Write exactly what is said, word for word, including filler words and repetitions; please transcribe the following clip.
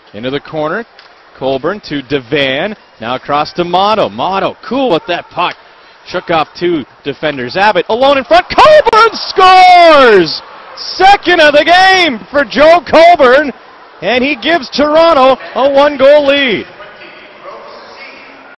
Into the corner. Colborne to Devan. Now across to Motto. Motto, cool with that puck. Shook off two defenders. Abbott alone in front. Colborne scores! Second of the game for Joe Colborne. And he gives Toronto a one-goal lead.